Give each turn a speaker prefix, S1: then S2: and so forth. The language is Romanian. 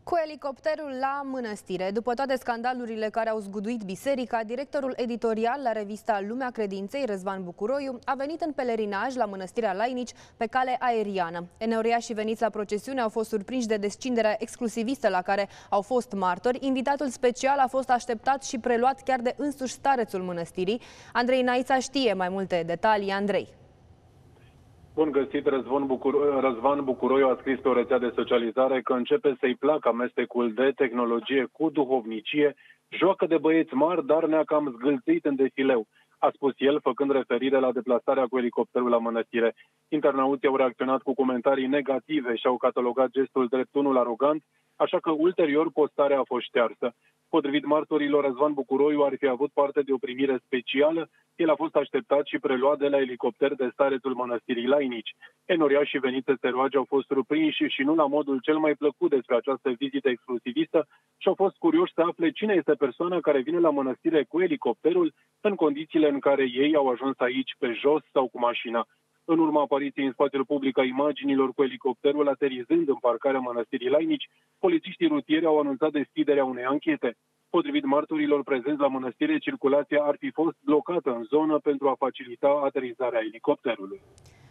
S1: Cu elicopterul la mănăstire. După toate scandalurile care au zguduit biserica, directorul editorial la revista Lumea Credinței, Răzvan Bucuroiu, a venit în pelerinaj la mănăstirea Lainici pe cale aeriană. Enoriașii veniți la procesiune au fost surprinși de descinderea exclusivistă la care au fost martori. Invitatul special a fost așteptat și preluat chiar de însuși starețul mănăstirii. Andrei Naița știe mai multe detalii. Andrei.
S2: Bun găsit, Răzvan Bucuroiu a scris pe o rețea de socializare că începe să-i placă amestecul de tehnologie cu duhovnicie, joacă de băieți mari, dar ne-a cam zgâlțit în defileu, a spus el, făcând referire la deplasarea cu elicopterul la mănăstire. Internauții au reacționat cu comentarii negative și au catalogat gestul drept unul arogant, așa că ulterior postarea a fost ștearsă. Potrivit martorilor, Răzvan Bucuroiu ar fi avut parte de o primire specială. El a fost așteptat și preluat de la elicopter de starețul mănăstirii Lainici. Enoriașii veniți să se roage au fost surprinși și nu la modul cel mai plăcut despre această vizită exclusivistă și au fost curioși să afle cine este persoana care vine la mănăstire cu elicopterul în condițiile în care ei au ajuns aici pe jos sau cu mașina. În urma apariției în spațiul public a imaginilor cu elicopterul aterizând în parcarea mănăstirii Lainici, polițiștii rutieri au anunțat deschiderea unei anchete. Potrivit martorilor prezenți la mănăstire, circulația ar fi fost blocată în zonă pentru a facilita aterizarea elicopterului.